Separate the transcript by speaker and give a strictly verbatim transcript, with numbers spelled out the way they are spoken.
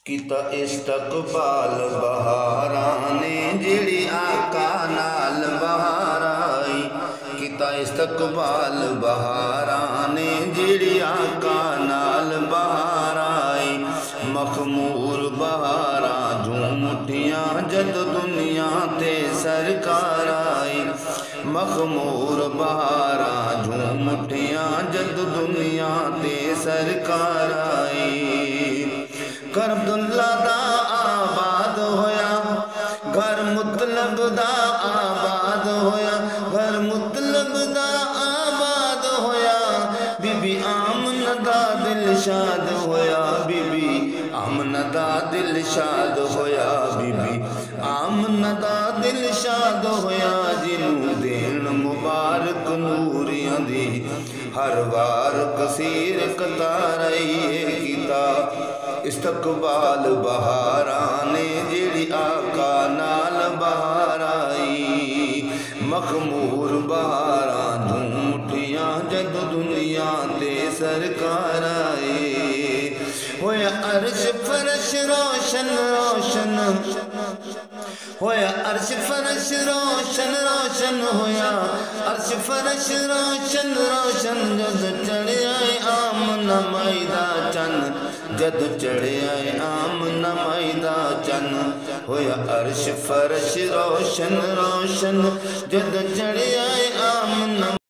Speaker 1: کیتا استقبال بہاراں نے جڑی آقا نال بہار آئی کیتا استقبال بہاراں نے جڑی آقا نال بہار آئی مخمور بہاراں جھوم اٹھیاں جد دنیا تے سرکار آئی مخمور بہاراں جھوم اٹھیاں جد دنیا تے سرکار آئی گھر عبداللہ دا آباد ہویا گھر مطلب دا آباد ہویا گھر مطلب دا آباد ہویا بی بی آمنہ دا دل شاد ہویا بی بی آمنہ دا دل شاد ہویا بی بی آمنہ دا دل شاد ہویا جنوں دین مبارک نوریاں دی ہر وار کثیر قطار آئیے کیتا استقبال بہاراں نے جڑی آقا نال بہار آئی مخمور بہاراں جھوم اٹھیاں جد دنیا تے سرکار آئے ہویا عرش فرش روشن روشن ہویا عرش فرش روشن روشن ہویا عرش فرش روشن روشن جد چڑھے آئے آمنہ مائدہ چن جد چڑھے آئے آمنہ مائدہ چن ہویا عرش فرش روشن روشن جد چڑھے آئے آمنہ